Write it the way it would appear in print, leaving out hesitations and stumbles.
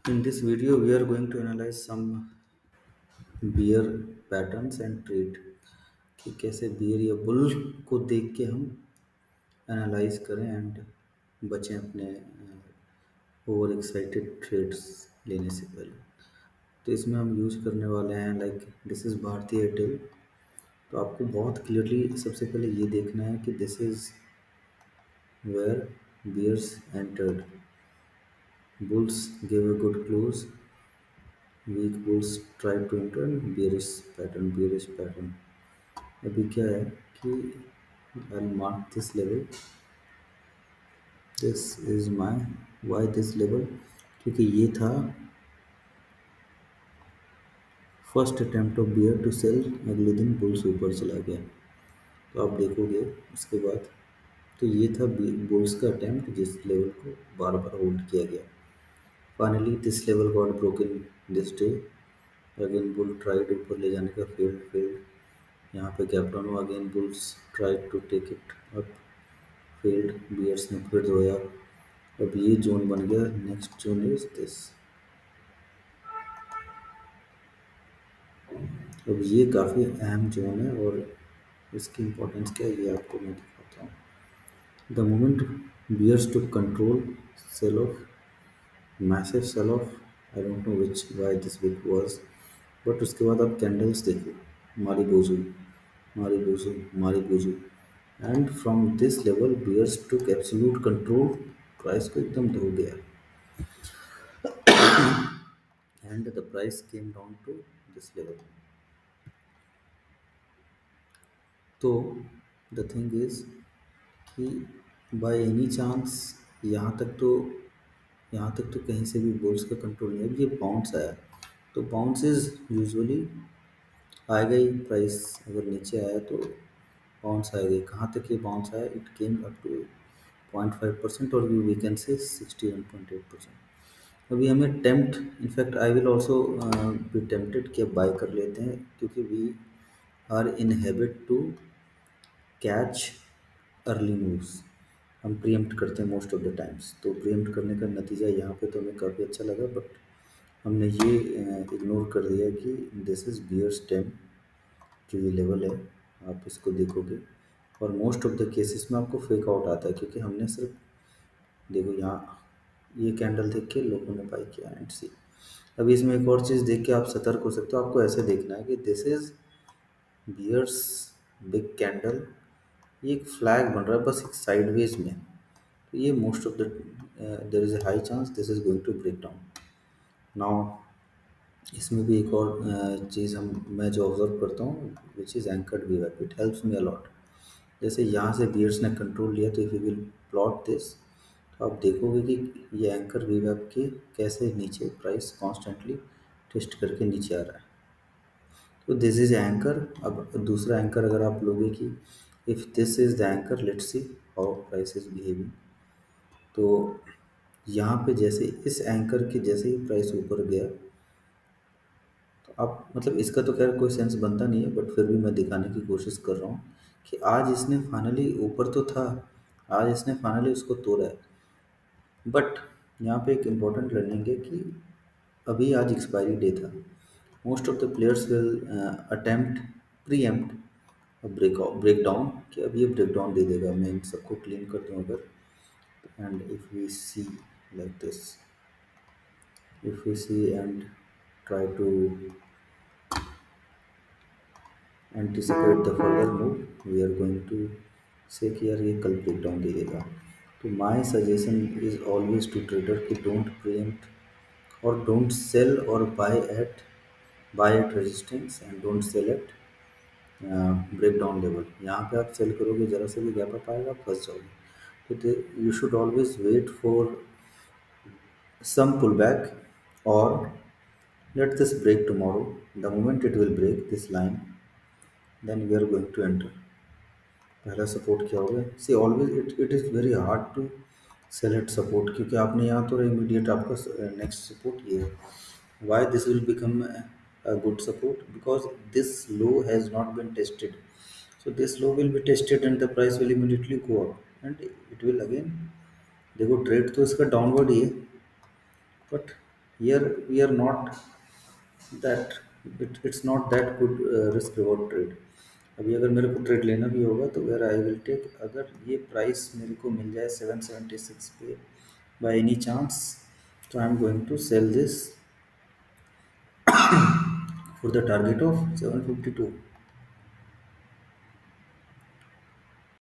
In this video, we are going to analyze some bear patterns and trait कि कैसे bear या bull को देख के हम एनालाइज करें एंड बचें अपने ओवर एक्साइटेड ट्रेड्स लेने से पहले। तो इसमें हम यूज करने वाले हैं like this is Bharti Airtel. तो आपको बहुत क्लियरली सबसे पहले ये देखना है कि this is where bears entered, bulls gave a good close, weak bulls tried to enter and bearish pattern। अभी क्या है कि I'll mark this level, this is my why this level, क्योंकि ये था first attempt of bear to sell. अगले दिन bulls ऊपर चला गया। तो आप देखोगे उसके बाद तो ये था बुल्स का अटेम्प्ट जिस लेवल को बार बार होल्ड किया गया। Finally this level got broken this day. Again bull tried ऊपर ले जाने का, फेल्ड। यहाँ पे गैप डाउन हुआ, again bulls tried to take it up, failed. Bears ने फिर धोया। अब ये जोन बन गया, नेक्स्ट जोन इज दिस। अब ये काफ़ी अहम जोन है और इसकी इम्पोर्टेंस क्या है ये आपको मैं दिखाता हूँ। The moment bears to control, sell off, massive sell off. I don't know which why this week was, but उसके बाद आप कैंडल्स देखो, मारी बोझू, मारी बोझू, मारी बोझू। And from this level bears took absolute control, price को एकदम धो गया and the price came down to this level. तो द थिंग इज कि बाय एनी चांस यहाँ तक तो कहीं से भी बुल्स का कंट्रोल नहीं है। अब ये बाउंस आया, तो बाउंस इज यूजुअली आएगा ही। प्राइस अगर नीचे आया तो बाउंस आएगा ही। कहाँ तक ये बाउंस आया? इट केम अप टू 0.5% और वी कैन से 61.8%। अभी हमें tempt, in fact I will also be tempted कि अब बाय कर लेते हैं, क्योंकि we are in habit to catch early moves. हम प्रीएम्प्ट करते हैं मोस्ट ऑफ द टाइम्स। तो प्रीएम्प्ट करने का नतीजा यहाँ पे तो हमें काफ़ी अच्छा लगा, बट हमने ये इग्नोर कर दिया कि दिस इज़ बियर स्टेम। जो ये लेवल है आप इसको देखोगे और मोस्ट ऑफ द केसेस में आपको फेक आउट आता है, क्योंकि हमने सिर्फ देखो यहाँ ये कैंडल देख के लोगों ने बाई किया एंड सी। अभी इसमें एक और चीज़ देख के आप सतर्क हो सकते हो। आपको ऐसे देखना है कि this is bears big candle, ये एक फ्लैग बन रहा है बस एक साइडवेज में। तो ये most of the there is a high chance this is going to break down. Now इसमें भी एक और चीज़ मैं जो ऑब्जर्व करता हूँ विच इज़ एंकर्ड वीवैप, इट हेल्प्स मी अलॉट। जैसे यहाँ से बियर्स ने कंट्रोल लिया, तो if you will plot this तो आप देखोगे कि ये एंकर वीवैप के कैसे नीचे प्राइस कॉन्स्टेंटली टेस्ट करके नीचे आ रहा है। तो दिस इज एंकर। अब दूसरा एंकर अगर आप लोगे कि if this is the anchor, let's see how price is behaving. तो यहाँ पे जैसे इस एंकर के जैसे ही प्राइस ऊपर गया, तो आप मतलब इसका तो खैर कोई सेंस बनता नहीं है, बट फिर भी मैं दिखाने की कोशिश कर रहा हूँ कि आज इसने फाइनली ऊपर तो था, आज इसने फाइनली उसको तोड़ा है। बट यहाँ पे एक इम्पॉर्टेंट लर्निंग है कि अभी आज एक्सपायरी डे था। Most of the players will attempt pre break down, कि अब ये ब्रेक डाउन दे देगा। मैं इन सबको क्लीन कर दूँ अगर, and if we see like this, if we see and try to anticipate the further move, we are going to say कि यार ये कल ब्रेक डाउन दे देगा। तो my suggestion is always to trader कि डोंट प्रीएम्प्ट और don't sell और buy at resistance and don't sell at break down level. यहाँ पे आप सेल करोगे, ज़रा से भी गैप अप आएगा, फंस जाओगे। तो you should always wait for some pullback or let this break tomorrow. The moment it will break this line, then we are going to enter। पहला सपोर्ट क्या होगा? See always it is very hard to select support, क्योंकि आपने यहाँ तो immediate आपका next support ये है। Why this will become a good support? Because this low has not been tested, so this low will be tested and the price will immediately go up and it will again, देखो trade तो इसका downward ही है, but here we are not that it's not that good risk reward trade. अभी अगर मेरे को trade लेना भी होगा तो वेयर आई विल टेक, अगर ये प्राइस मेरे को मिल जाए 776 पे बाय एनी चांस, तो I am going to sell this for the target of 752.